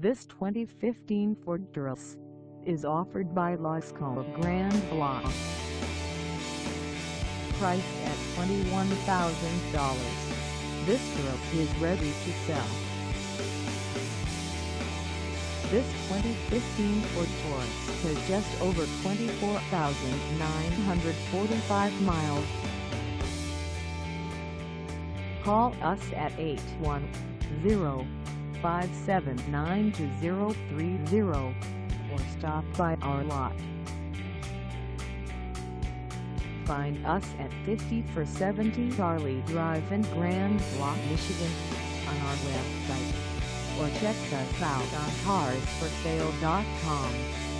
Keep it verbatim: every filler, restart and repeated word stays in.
This twenty fifteen Ford Taurus is offered by Lasco of Grand Blanc. Priced at twenty-one thousand dollars, this Taurus is ready to sell. This twenty fifteen Ford Taurus has just over twenty-four thousand nine hundred forty-five miles. Call us at eight one zero, five seven nine, two zero three zero or stop by our lot. Find us at fifty four seventy Charlie Drive in Grand Blanc, Michigan on our website, or check us out on cars for sale dot com.